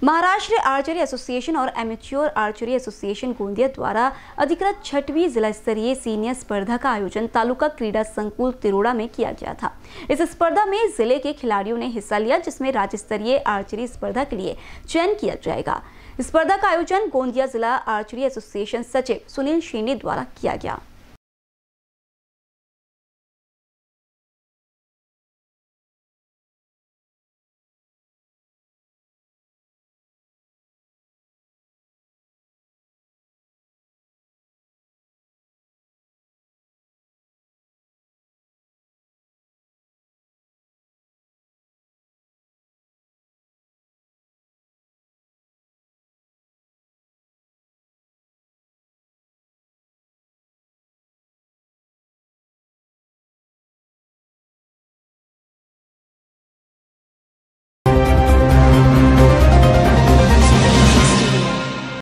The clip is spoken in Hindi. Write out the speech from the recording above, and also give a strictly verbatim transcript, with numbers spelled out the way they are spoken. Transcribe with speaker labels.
Speaker 1: महाराष्ट्र आर्चरी एसोसिएशन और एमेच्योर आर्चरी एसोसिएशन गोंदिया द्वारा अधिकृत छठवीं जिला स्तरीय सीनियर स्पर्धा का आयोजन तालुका क्रीडा संकुल तिरोड़ा में किया गया था। इस स्पर्धा में जिले के खिलाड़ियों ने हिस्सा लिया, जिसमें राज्य स्तरीय आर्चरी स्पर्धा के लिए चयन किया जाएगा। स्पर्धा का आयोजन गोंदिया जिला आर्चरी एसोसिएशन सचिव सुनील शेंडी द्वारा किया गया।